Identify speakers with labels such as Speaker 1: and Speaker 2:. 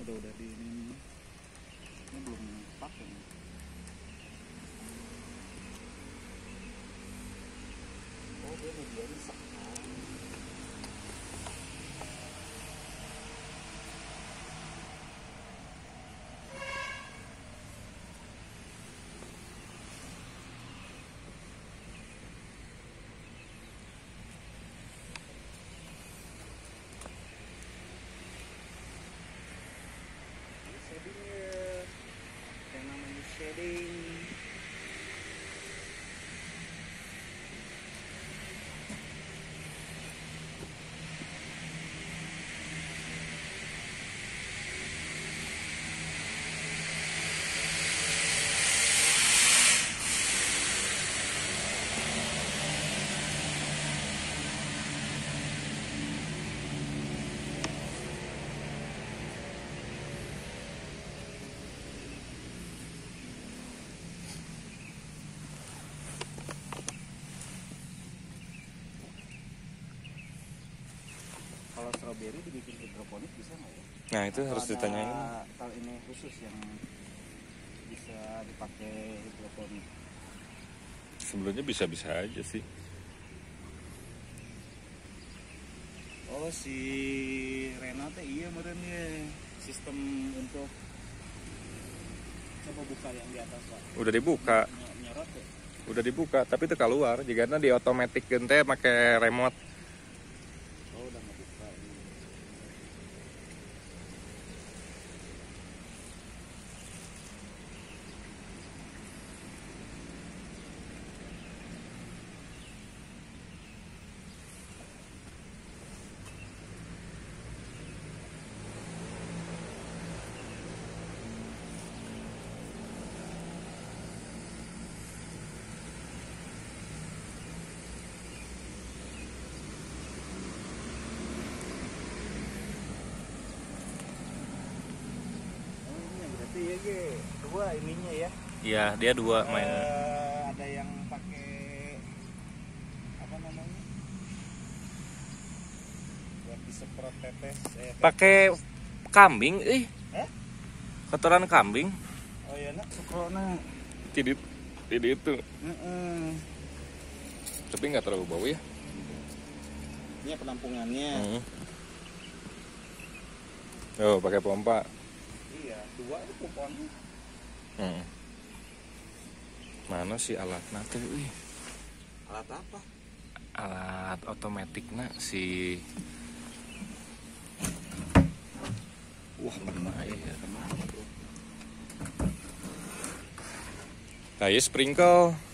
Speaker 1: Udah di ini belum pakai. Oh, dia udah rusak. Yang namanya shading. Kalau strawberry dibikin hidroponik bisa nggak ya?
Speaker 2: Nah itu harus ditanyain.
Speaker 1: Kalau ini khusus yang bisa dipakai hidroponik.
Speaker 2: Sebelumnya bisa-bisa aja sih.
Speaker 1: Oh si Renate iya meren ya sistem untuk coba buka yang di atas Pak.
Speaker 2: Udah dibuka.
Speaker 1: Nyorot ya?
Speaker 2: Udah dibuka tapi itu keluar. Jika di otomatis gente pakai remote.
Speaker 1: Oh udah nggak buka. Iya dua ininya ya.
Speaker 2: Iya dia dua main.
Speaker 1: Ada yang pakai apa namanya? Buat disemprot tetes.
Speaker 2: Pakai kambing, kotoran kambing.
Speaker 1: Oh iya nak, sukrona.
Speaker 2: Tidak itu. Tapi nggak terlalu bau ya.
Speaker 1: Ini penampungannya.
Speaker 2: Oh pakai pompa.
Speaker 1: Iya, dua itu pomponnya.
Speaker 2: Mana sih alatnya tuh?
Speaker 1: Alat apa?
Speaker 2: Alat otomatiknya si. Wah lumayan. Kayak sprinkle.